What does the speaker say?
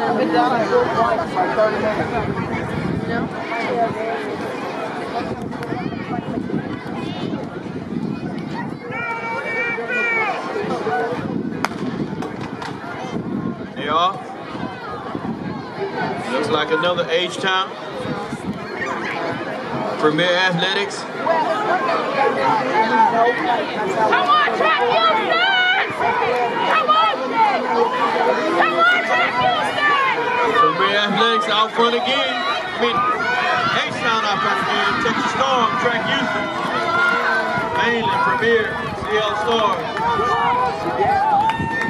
They are. Looks like another H-Town. Premier Athletics. Come on, Track Houston! Come on! Come on, Track Houston! Premier Athletics out front again. H-Town out front again. Texas Storm, Track Houston. Mainland Premier, CL Stars.